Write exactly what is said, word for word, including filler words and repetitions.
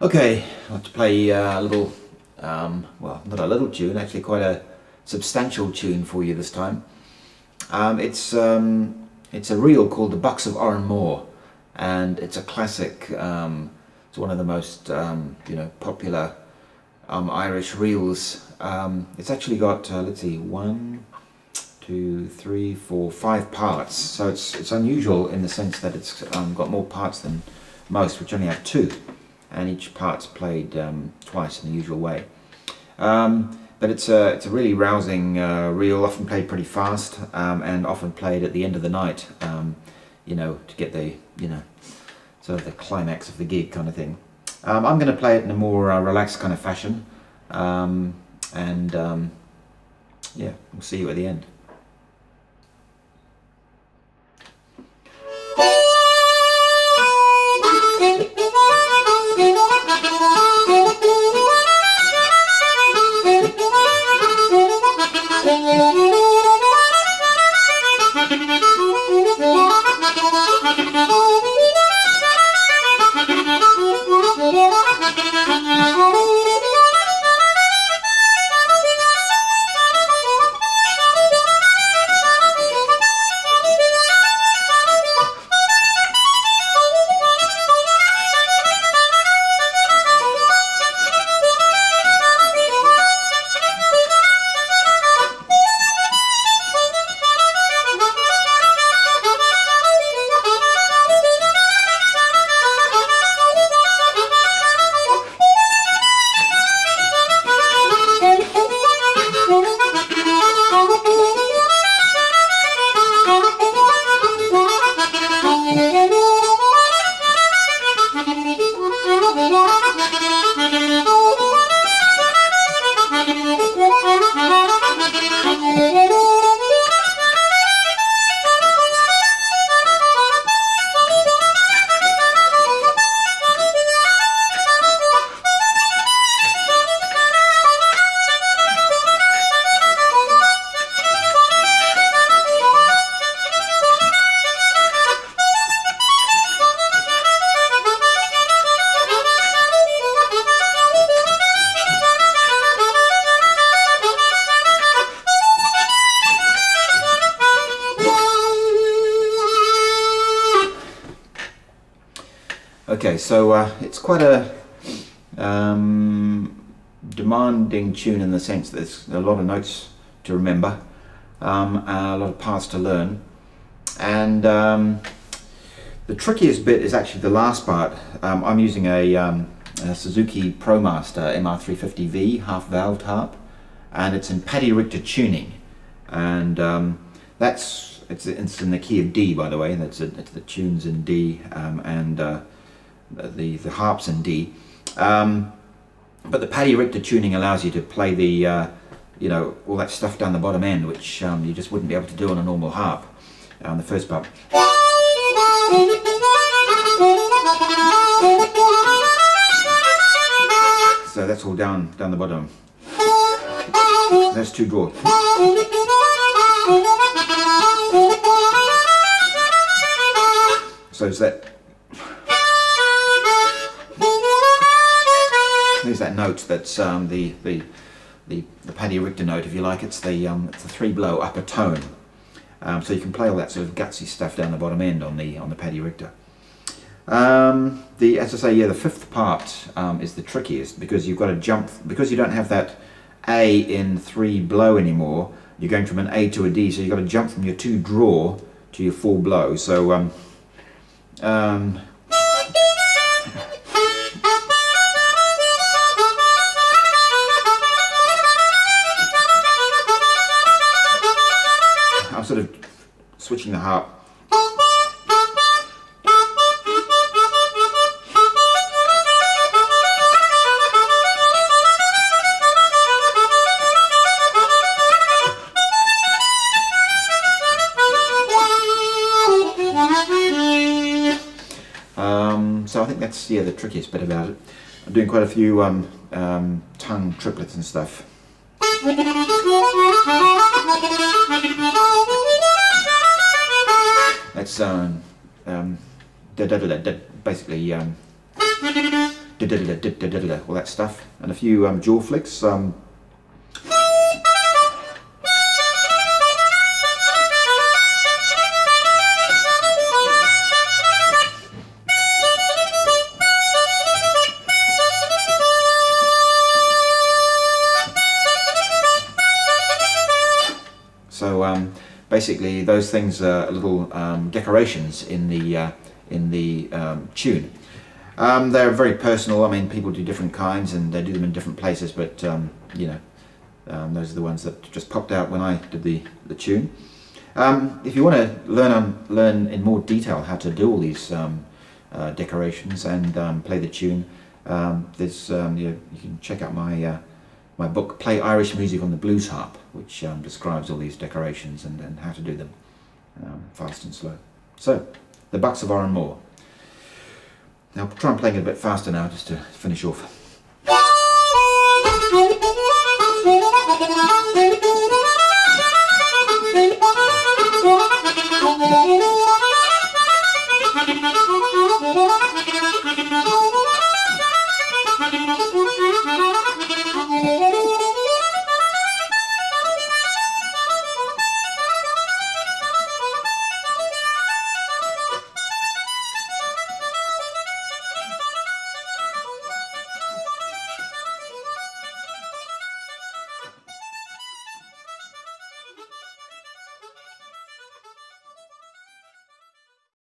Okay, I'd like to play uh, a little, um, well, not a little tune, actually quite a substantial tune for you this time. Um, it's um, it's a reel called The Bucks of Oranmore, and it's a classic. Um, it's one of the most um, you know popular um, Irish reels. Um, it's actually got uh, let's see, one, two, three, four, five parts. So it's it's unusual in the sense that it's um, got more parts than most, which only have two. And each part's played um, twice in the usual way. Um, but it's a, it's a really rousing uh, reel, often played pretty fast, um, and often played at the end of the night, um, you know, to get the, you know, sort of the climax of the gig kind of thing. Um, I'm going to play it in a more uh, relaxed kind of fashion, um, and um, yeah, we'll see you at the end. Okay, so uh, it's quite a um, demanding tune in the sense that there's a lot of notes to remember, um, a lot of parts to learn, and um, the trickiest bit is actually the last part. Um, I'm using a, um, a Suzuki ProMaster M R three fifty V half-valved harp, and it's in Paddy Richter tuning, and um, that's it's, it's in the key of D, by the way. That's a, it's the tunes in D, um, and uh, the the harps in D, um, but the Paddy Richter tuning allows you to play the uh, you know all that stuff down the bottom end, which um, you just wouldn't be able to do on a normal harp. On the first part, so that's all down down the bottom. That's two draw. So it's that. There's that note that's um, the, the the the Paddy Richter note, if you like. It's the um, it's the three blow upper tone. Um, so you can play all that sort of gutsy stuff down the bottom end on the on the Paddy Richter. Um, the as I say, yeah, the fifth part um, is the trickiest because you've got to jump, because you don't have that A in three blow anymore. You're going from an A to a D, so you've got to jump from your two draw to your four blow. So um, um, I'm sort of switching the harp. Um, so I think that's yeah the trickiest bit about it. I'm doing quite a few um, um, tongue triplets and stuff. That's um, um, da, da, da, da, basically um, da-da-da, da-da-da, all that stuff, and a few um, jaw flicks. Um, So um, basically, those things are little um, decorations in the uh, in the um, tune. Um, they're very personal. I mean, people do different kinds, and they do them in different places. But um, you know, um, those are the ones that just popped out when I did the the tune. Um, if you want to learn um, learn in more detail how to do all these um, uh, decorations and um, play the tune, um, there's um, you, you can check out my. Uh, My book, Play Irish Music on the Blues Harp, which um, describes all these decorations and, and how to do them um, fast and slow. So, the Bucks of Oranmore. Now, I'll try and play it a bit faster now, just to finish off.